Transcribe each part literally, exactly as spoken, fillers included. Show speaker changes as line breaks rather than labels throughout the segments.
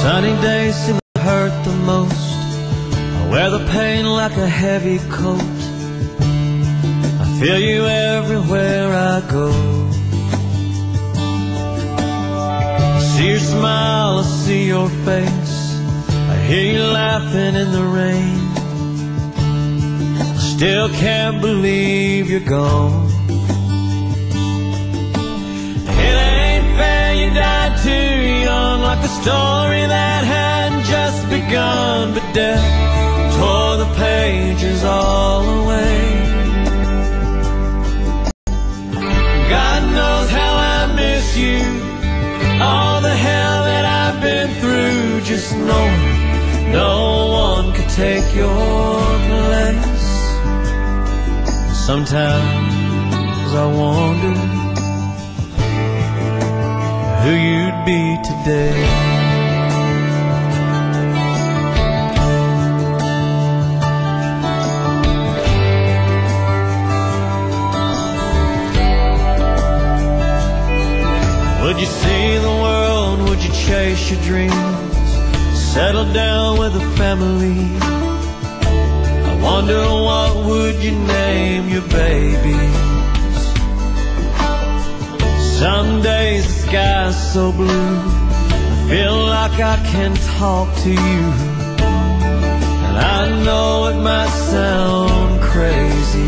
Sunny days seem to hurt the most. I wear the pain like a heavy coat. I feel you everywhere I go. I see your smile, I see your face. I hear you laughing in the rain. I still can't believe you're gone. It ain't fair you died too young, like a story that hadn't just begun. But death tore the pages all away. God knows how I miss you, all the hell that I've been through. Just knowing no one could take your place. Sometimes I wonder who you'd be today. Would you see the world? Would you chase your dreams? Settle down with a family? I wonder what would you name your babies? Some days the sky's so blue, I feel like I can talk to you. And I know it might sound crazy.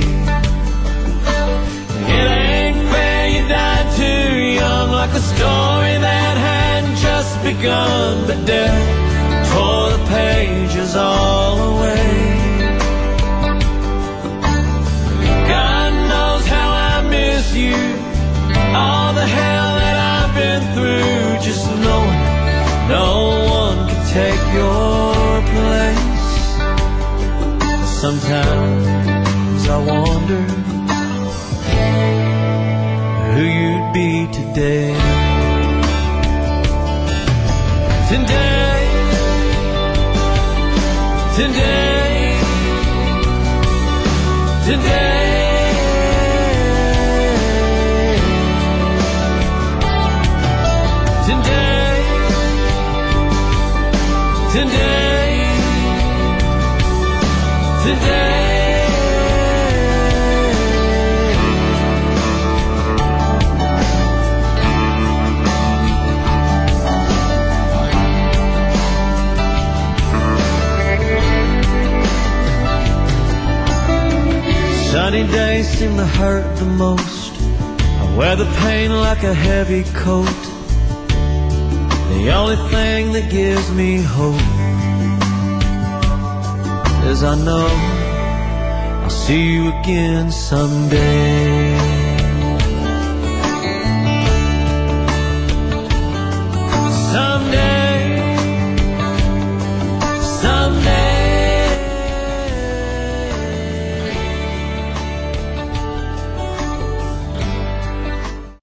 It ain't fair you died too young, like a story that hadn't just begun. But death tore the pages all away. God knows how I miss you, all the hell that I've been through. Just knowing no one can take your place. Sometimes I wonder who you'd be today. Today, today, today. Today, today, sunny days seem to hurt the most. I wear the pain like a heavy coat. The only thing that gives me hope is I know I'll see you again someday.